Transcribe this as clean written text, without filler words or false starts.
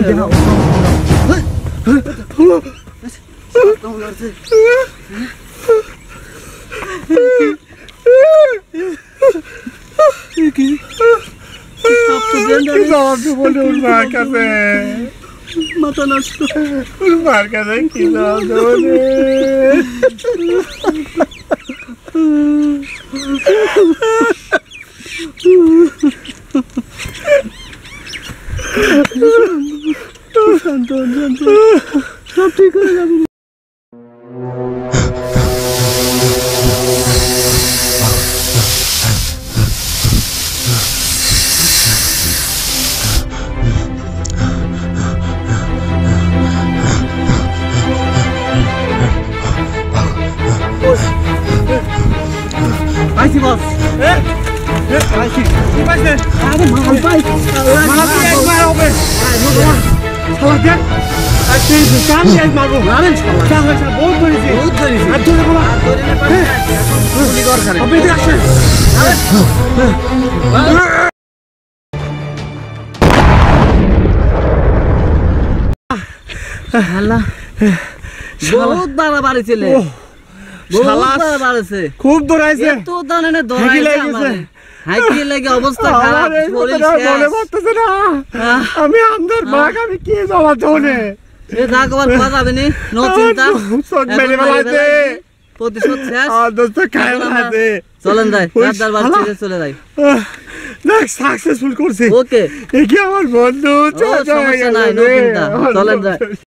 মাথা নষ্ট মার কাছে কি শান্ত সব ঠিক হয়ে যাবে। আইছি বস আইছি কি পাইছে আরে মাল পাই মাল কি একবার হবে শালা দেখ আজকে দোকান দিয়ে মারবো মারেন শালা শালা বহুত ধরেছে আর ধরে বলা ধরে না পারে গুলি কর খালি আপনি আসেন শালা বহুত বাড়া বাড়িছিলে শালা বাড়ছে খুব দৌড়াইছে তো দানে দৌড়াইছে আমারে হাইকি লাগে অবস্থা খারাপ শরীর মনে পড়তেছে না আমি আমদার বাঘ আমি কি জমা জোনে এ জাগবার পাওয়া যাবে নি নো চিন্তা সব মেরে ফেলাইছে প্রতিশোধ শেষ আর দোস্ত খায় ফেলাইছে চলেন যাই রাতদার বাড়ি চলে যাই দেখ সাকসেসফুল করছে ওকে এ কি আমার বন্ধু সমস্যা নাই নো চিন্তা চলেন যাই